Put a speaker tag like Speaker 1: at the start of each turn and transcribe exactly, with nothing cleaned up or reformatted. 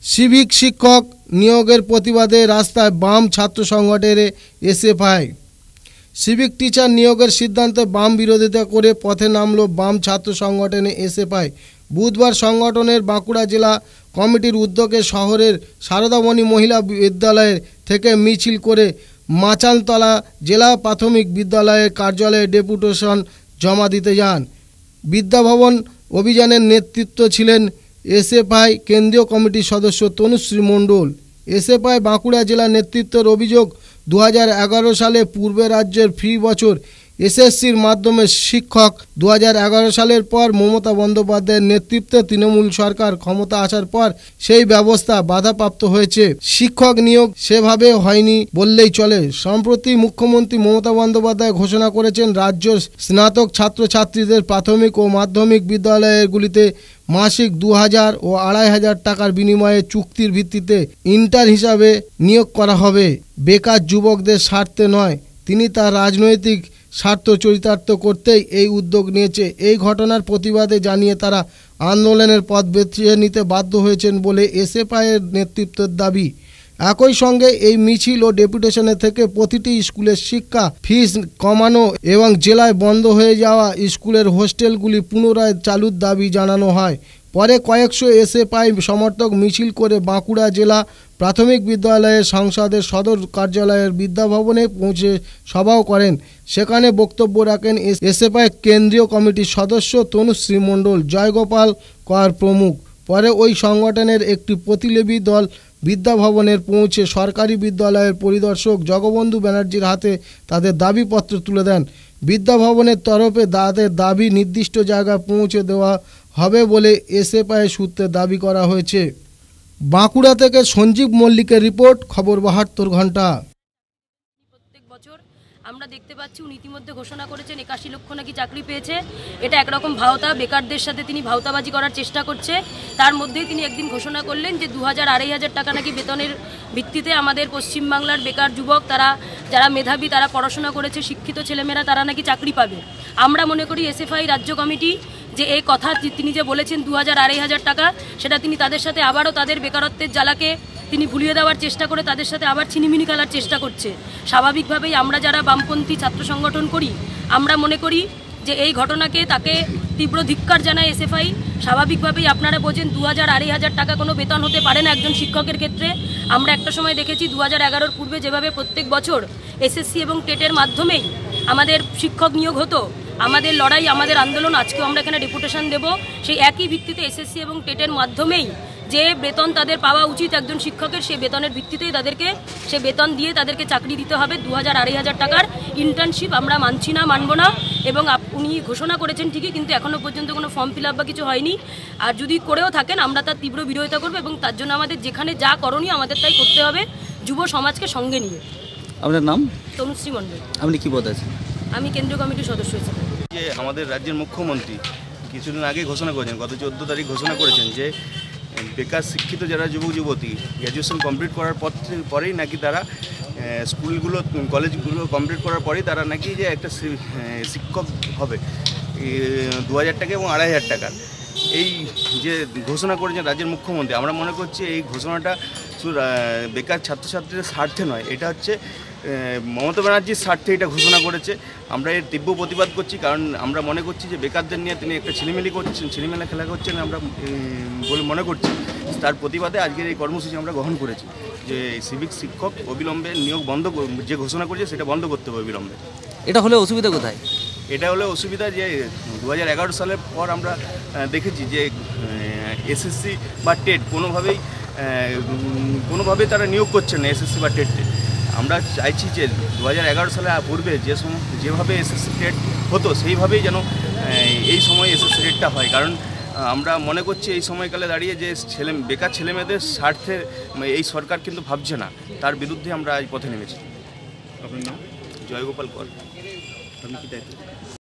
Speaker 1: Civic শিক্ষক নিয়োগের প্রতিবাদে রাস্তায় বাম ছাত্র সংগঠনের এসএফআই। সিভিক টিচার নিয়োগের সিদ্ধান্তে বাম বিরোধিতা করে পথে নামল বাম ছাত্র সংগঠনের এসএফআই। বুধবার সংগঠনের বাঁকুড়া জেলা কমিটির উদ্যোগে শহরের সারদামণি মহিলা বিদ্যালয় থেকে মিছিল করে মাচানতলা জেলা প্রাথমিক বিদ্যালয়ের কার্যালয়ে ডেপুটেশন জমা দিতে যান। বিদ্যাভবন অভিযানের নেতৃত্ব ছিলেন এসএফআই কেন্দ্রীয় কমিটির সদস্য তনুশ্রী মণ্ডল। এসএফআই বাঁকুড়া জেলা নেতৃত্বের অভিযোগ, দু হাজার এগারো সালে পূর্বে রাজ্যের ফি বছর এসএসসির মাধ্যমে শিক্ষক দু হাজার এগারো সালের পর মমতা বন্দ্যোপাধ্যায়ের নেতৃত্বে তৃণমূল সরকার ক্ষমতা আসার পর সেই ব্যবস্থা বাধাপ্রাপ্ত হয়েছে। শিক্ষক নিয়োগ সেভাবে হয়নি বললেই চলে। সম্প্রতি মুখ্যমন্ত্রী মমতা বন্দ্যোপাধ্যায় ঘোষণা করেছেন, রাজ্যের স্নাতক ছাত্রছাত্রীদের প্রাথমিক ও মাধ্যমিক বিদ্যালয়গুলিতে মাসিক দু হাজার ও আড়াই হাজার টাকার বিনিময়ে চুক্তির ভিত্তিতে ইন্টার হিসাবে নিয়োগ করা হবে। বেকার যুবকদের স্বার্থে নয়, তিনি তার রাজনৈতিক স্বার্থ চরিতার্থ করতেই এই উদ্যোগ নিয়েছে। এই ঘটনার প্রতিবাদে জানিয়ে তারা আন্দোলনের পথ বেছে নিতে বাধ্য হয়েছেন বলে এসএফআইয়ের নেতৃত্বের দাবি। একই সঙ্গে এই মিছিল ও ডেপুটেশনে থেকে প্রতিটি স্কুলের শিক্ষা ফিস কমানো এবং জেলায় বন্ধ হয়ে যাওয়া স্কুলের হোস্টেলগুলি পুনরায় চালুর দাবি জানানো হয়। পরে কয়েকশো এসএফআই সমর্থক মিছিল করে বাঁকুড়া জেলা প্রাথমিক বিদ্যালয়ের সংসদের সদর কার্যালয়ের বিদ্যাভবনে পৌঁছে সভাও করেন। সেখানে বক্তব্য রাখেন এসএফআই কেন্দ্রীয় কমিটির সদস্য তনুশ্রী মণ্ডল, জয়গোপাল কর প্রমুখ। পরে ওই সংগঠনের একটি প্রতিনিধি দল বিদ্যাভবনের পৌঁছে সরকারি বিদ্যালয়ের পরিদর্শক জগবন্ধু ব্যানার্জির হাতে তাদের দাবিপত্র তুলে দেন। বিদ্যাভবনের তরফে তাদের দাবি নির্দিষ্ট জায়গায় পৌঁছে দেওয়া হবে বলে এসএফআই সূত্রে দাবি করা হয়েছে। বাঁকুড়া থেকে সঞ্জীব মল্লিকের রিপোর্ট, খবর বাহাত্তর ঘন্টা।
Speaker 2: প্রত্যেক বছর আমরা দেখতে পাচ্ছি উনি ইতিমধ্যে ঘোষণা করেছেন একাশি লক্ষ নাকি চাকরি পেয়েছে। এটা একরকম ভাওতা, বেকারদের সাথে তিনি ভাওতাবাজি করার চেষ্টা করছে। তার মধ্যেই তিনি একদিন ঘোষণা করলেন যে দু হাজার আড়াই হাজার টাকা নাকি বেতনের ভিত্তিতে আমাদের পশ্চিমবাংলার বেকার যুবক, তারা যারা মেধাবী, তারা পড়াশোনা করেছে, শিক্ষিত ছেলেমেয়েরা, তারা নাকি চাকরি পাবে। আমরা মনে করি এসএফআই রাজ্য কমিটি যে এই কথা তিনি যে বলেছেন দু হাজার আড়াই হাজার টাকা, সেটা তিনি তাদের সাথে আবারও তাদের বেকারত্বের জ্বালাকে তিনি ভুলিয়ে দেওয়ার চেষ্টা করে তাদের সাথে আবার ছিনিমিনি খেলার চেষ্টা করছে। স্বাভাবিকভাবেই আমরা যারা বামপন্থী ছাত্র সংগঠন করি, আমরা মনে করি যে এই ঘটনাকে তাকে তীব্র ধিক্কার জানায় এসএফআই। স্বাভাবিকভাবেই আপনারা বোঝেন দু হাজার আড়াই হাজার টাকা কোনো বেতন হতে পারে না একজন শিক্ষকের ক্ষেত্রে। আমরা একটা সময় দেখেছি দু হাজার এগারোর পূর্বে যেভাবে প্রত্যেক বছর এসএসসি এবং টেটের মাধ্যমেই আমাদের শিক্ষক নিয়োগ হতো, আমাদের লড়াই, আমাদের আন্দোলন, আজকেও আমরা এখানে ডেপুটেশন দেব সেই একই ভিত্তিতে এসএসসি এবং টেটের মাধ্যমেই যে বেতন তাদের পাওয়া উচিত একজন শিক্ষকের, সেই বেতনের ভিত্তিতেই তাদেরকে সে বেতন দিয়ে তাদেরকে চাকরি দিতে হবে। দু হাজার আড়াই হাজার টাকার ইন্টার্নশিপ আমরা মানছি না, মানব না। এবং উনি ঘোষণা করেছেন ঠিকই, কিন্তু এখনও পর্যন্ত কোনো ফর্ম ফিল আপ বা কিছু হয়নি। আর যদি করেও থাকেন আমরা তার তীব্র বিরোধিতা করবো এবং তার জন্য আমাদের যেখানে যা করণীয় আমাদের তাই করতে হবে, যুব সমাজকে সঙ্গে নিয়ে।
Speaker 3: আপনার নাম?
Speaker 2: তনুশ্রী মণ্ডল।
Speaker 3: আপনি কি পদ আছেন?
Speaker 2: আমি কেন্দ্রীয় কমিটির সদস্য হিসেবে।
Speaker 4: যে আমাদের রাজ্যের মুখ্যমন্ত্রী কিছুদিন আগে ঘোষণা করেছেন, গত চোদ্দো তারিখ ঘোষণা করেছেন যে বেকার শিক্ষিত যারা যুবক যুবতী গ্র্যাজুয়েশন কমপ্লিট করার পর পরেই নাকি তারা স্কুলগুলো কলেজগুলো কমপ্লিট করার পরেই তারা নাকি যে একটা শিক্ষক হবে দু হাজার টাকা এবং আড়াই হাজার টাকার। এই যে ঘোষণা করেছেন রাজ্যের মুখ্যমন্ত্রী, আমরা মনে করছি এই ঘোষণাটা শুধু বেকার ছাত্রছাত্রীদের স্বার্থে নয়, এটা হচ্ছে মমতা ব্যানার্জির স্বার্থে এটা ঘোষণা করেছে। আমরা এর তীব্র প্রতিবাদ করছি, কারণ আমরা মনে করছি যে বেকারদের নিয়ে তিনি একটা ছেলেমেলি করছেন, ছেলেমেলা খেলা করছেন আমরা বলে মনে করছি। তার প্রতিবাদে আজকের এই কর্মসূচি আমরা গ্রহণ করেছি যে সিভিক শিক্ষক অবিলম্বে নিয়োগ বন্ধ, যে ঘোষণা করেছে সেটা বন্ধ করতে হবে অবিলম্বে।
Speaker 3: এটা হলে অসুবিধা কোথায়?
Speaker 4: এটা হলে অসুবিধা যে দু হাজার এগারো সালের পর আমরা দেখেছি যে এসএসসি বা টেট কোনোভাবেই কোনোভাবেই তারা নিয়োগ করছেন না এসএসসি বা টেটে। আমরা চাইছি যে দু হাজার এগারো সালে পূর্বে যে সময় যেভাবে এসএসসি টেট হতো সেইভাবেই যেন এই সময় এসএসসি টেটটা হয়, কারণ আমরা মনে করছি এই সময়কালে দাঁড়িয়ে যে ছেলে বেকার ছেলেমেয়েদের স্বার্থে এই সরকার কিন্তু ভাবছে না, তার বিরুদ্ধে আমরা আজ পথে নেমেছি। আপনার নাম? জয়গোপাল কর। আপনি কি দায়িত্ব?